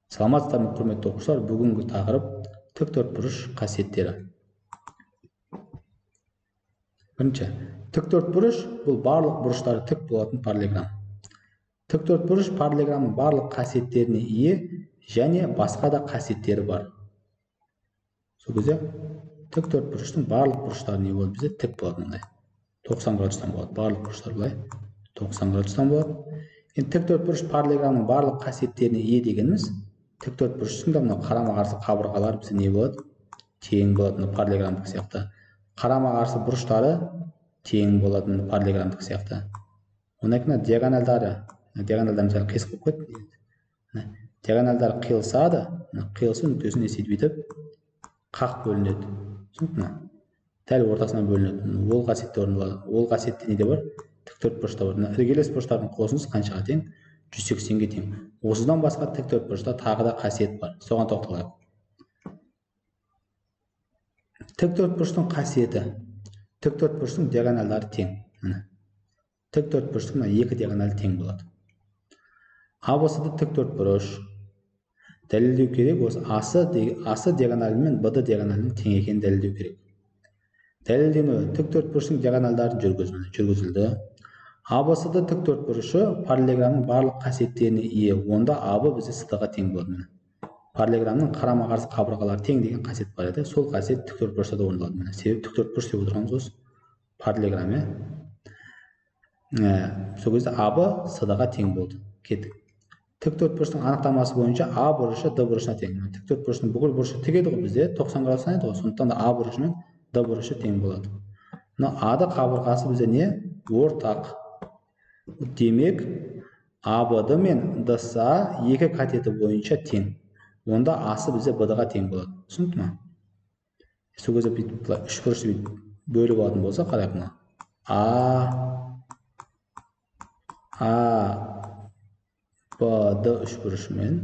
Саламатсыздар ма, құрметті оқушылар? Бүгінгі тақырып тік төртбұрыш қасиеттері. Бірінші, тік төртбұрыш бұл барлық бұрыштары тік болатын параллелограмм. Тік төртбұрыш параллелограммның барлық қасиеттеріне ие және басқа да қасиеттері бар. Сол кезде тік төртбұрыштың барлық бұрыштары не болады? Бізде тік болады, мындай 90 градустан болады. Барлық бұрыштар былай 90 градустан болады. Енді тік төртбұрыш параллелограммның барлық қасиеттеріне ие дегеніміз, тік төртбұрыштың да мынау қарама-қарсы қабырғалары бізде не болады? Тең болады, мына параллелограммдық сияқты. Қарама-қарсы бұрыштары тең болады, мына параллелограммдық сияқты. Одан кейін диагональдары, мысалы қисық болып кетті. Диагональдары қиылысады, қиылысу нүктесін не істейді бүйтіп қақ бөлінеді. Түсінікті ме? Дәл ортасынан бөлінеді. Ол қасиетте орындалады. Ол қасиетте неде бар? Тік төртбұрышта бар. Іргелес бұрыштардың қосындысы қаншаға тең? 180-ге тең. Осыдан басқа тік төртбұрышта тағы да қасиет бар. Соған тоқталайық. Тік төртбұрыштың қасиеті. Тік төртбұрыштың диагональдары тең. Тік төртбұрыштың екі диагоналы тең болады. АБС-ді тік төртбұрыш дәлелдеу керек. Осы асы диагоналы мен БД диагоналының тең екенін дәлелдеу керек. Дәлелденуі тік төртбұрыштың диагональдарын жүргізілді. АБС-ді тік төртбұрышы параллелограммның барлық қасиеттеріне ие. Онда АБ бізде СД-ға тең болады. Параллелограммның қарама-қарсы қабырғалары тең деген қасиет бар еді. Сол қасиет тік төртбұрышта да орындалады. Себебі тік төртбұрыш деп отырғанымыз осы параллелограмм. Сол кезде АБ СД-ға тең болды. Кеттік. Тік төртбұрыштың анықтамасы бойынша А бұрышы Д бұрышына тең. Тік төртбұрыштың бүкіл бұрышы тік еді ғой бізде, 90 градустан еді ғой. Сондықтан да А бұрышы мен Д бұрышы тең болады. А-ды қабырғасы бізде не? Ортақ. Демек, АБД мен ДСА екі катеті бойынша тең. Онда асы бізде БД-ға тең болады. Түсінікті ме? Сол кезде үш бұрышты бөліп алатын болса, қарайық мына. БД үш бұрышы мен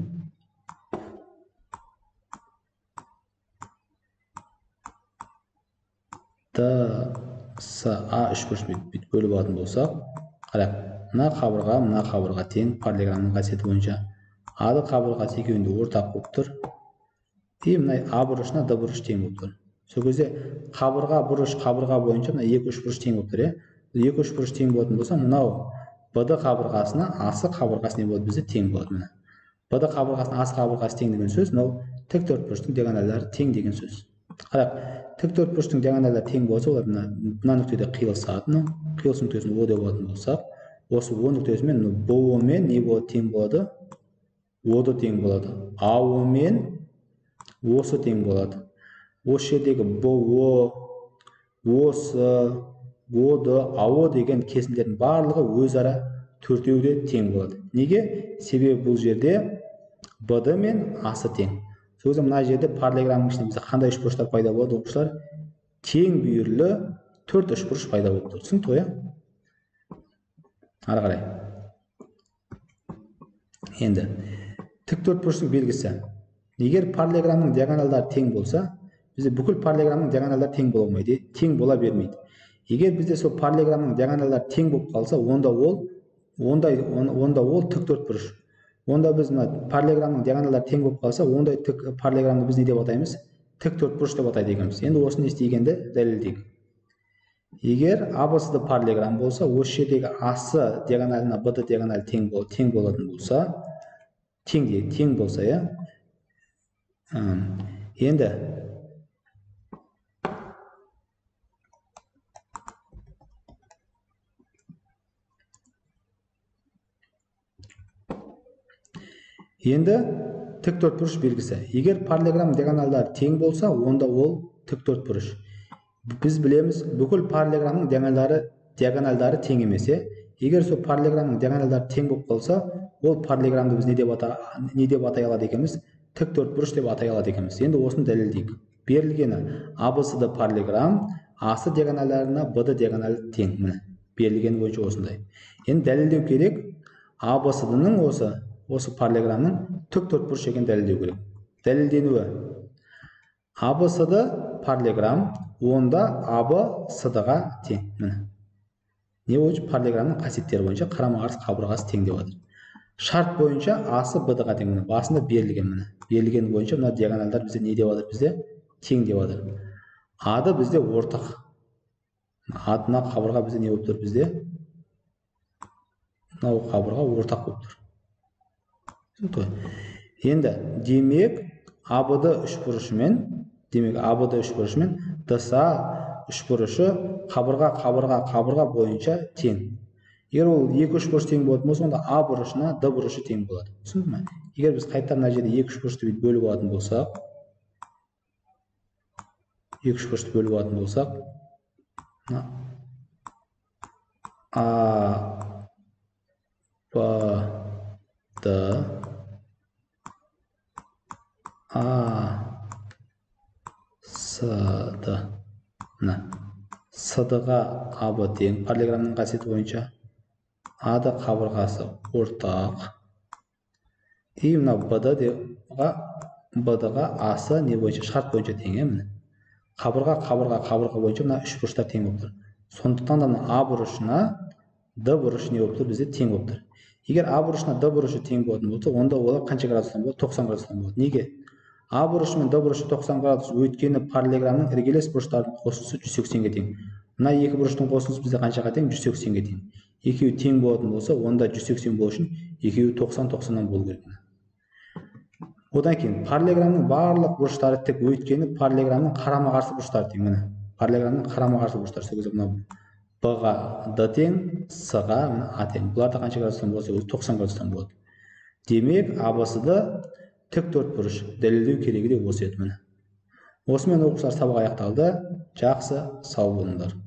ДСА үш бұрышы бөліп алатын болсақ, қарайық. Мына қабырға тең параллелограммның қасиеті бойынша. А-ды қабырғасы екеуінде ортақ болып тұр. Мына А бұрышына Д бұрыш тең болып тұр. Сол кезде қабырға бойынша мына екі үш бұрыш тең болып тұр. Екі үш бұрыш тең болатын болса, мынау БД қабырғасына асы қабырғасы не болады? Бізде тең болады. БД қабырғасына асы қабырғасы тең деген сөз, мынау тік төртбұрыштың диагональдары тең деген сөз. Қарайық, тік төртбұрыштың диагональдары тең болса, олар мына нүктеде қиылысады. Қиылысу нүктесін О деп алатын болсақ, осы О нүктесімен БО мен не болады? Тең болады? О-ды тең болады. АО мен О-сы тең болады. Осы жердегі БО, О-сы, О-ды, АО деген кесіндердің барлығы өзара төртеуі де тең болады. Неге? Себебі бұл жерде БД мен асы тең. Сол кезде мына жерде параллелограммның ішінде бізде қандай үш бұрыштар пайда болады, оқушылар? Тең бүйірлі төрт үш бұрыш пайда болып тұр. Түсінікті ғой? Ары қарай. Енді тік төртбұрыштың белгісі. Егер параллелограммның диагоналдары тең болса, бізде бүкіл параллелограммның диагоналдары тең бола алмайды, тең бола бермейді. Егер бізде сол параллелограммның диагоналдары тең болып қалса, онда ол тік төртбұрыш. Онда біз параллелограммның диагоналдары тең болып қалса, ондай параллелограммды біз не деп атаймыз? Тік төртбұрыш деп атайды екенбіз. Енді осыны істегенде дәлелдейік. Егер АБС-ды параллелограмм болса, осы жердегі асы диагоналына БД диагоналы тең болатын болса, тең болса, енді тік төртбұрыш белгісі. Егер параллелограмм диагоналдары тең болса, онда ол тік төртбұрыш. Біз білеміз, бүкіл параллелограммның диагоналдары тең емес. Егер сол параллелограммның диагоналдары тең болып қалса, ол параллелограммды біз не деп атай алады екенбіз? Тік төртбұрыш деп атай алады екенбіз. Енді осыны дәлелдейік. Берілгені АБС-ды параллелограмм, асы диагоналдарына БД диагоналы тең. Берілгені бойынша осындай. Енді дәлелдеу керек, АБС-дың осы параллелограммның тік төртбұрыш екенін дәлелдеу керек. Дәлелденуі. АБС-ды параллелограмм, онда АБ СД-ға тең. Не бойынша? Параллелограммның қасиеттері бойынша қарама-қарсы қабырғасы тең деп жатыр. Шарт бойынша асы б-ға тең. Міне басында берілген, міне берілген бойынша мына диагоналдар бізде не деп жатыр? Бізде тең деп жатыр. А-ды бізде ортақ. Мына қабырға бізде не болып тұр? Бізде мынау қабырға ортақ болып тұр. Енді демек АБД үшбұрышымен, ДСА үшбұрышы қабырға бойынша тең. Егер ол екі үшбұрыш тең болатын болса, онда А бұрышына Д бұрышы тең болады. Түсіндің ме? Егер біз қайтадан мына жерде екі үшбұрышты бөліп алатын болсақ, А Б Д А С Д. Мына СД-ға АБ тең параллелограммның қасиеті бойынша. А-ды қабырғасы ортақ. И мына БД-ға асы не бойынша? Шарт бойынша тең. Міне қабырға бойынша мына үш бұрыштар тең болып тұр. Сондықтан да мына А бұрышына Д бұрышы не болып тұр? Бізде тең болып тұр. Егер А бұрышына Д бұрышы тең болатын болса, онда олар қанша градустан болады? 90 градустан болады. Неге? А бұрышы мен Д бұрышы 90 градус, өйткені параллелограммның іргелес бұрыштарының қосындысы 180-ге тең. Мына екі бұрыштың қосындысы бізде қаншаға тең? 180-ге тең. Екеуі тең болатын болса, онда 180 болу үшін екеуі 90-90-нан болу керек. Одан кейін параллелограммның барлық бұрыштары тік, өйткені параллелограммның қарама-қарсы бұрыштары тең. Міне параллелограммның қарама-қарсы бұрыштары. Сол кезде мына Б-ға Д тең, С-ға А тең. Бұларда қанша градустан болса, 90 градустан болады. Демек, АБС-ды тік төртбұрыш. Дәлелдеу керегі де осы еді. Міне осымен оқушылар сабақ аяқталды. Жақсы, сау болыңдар.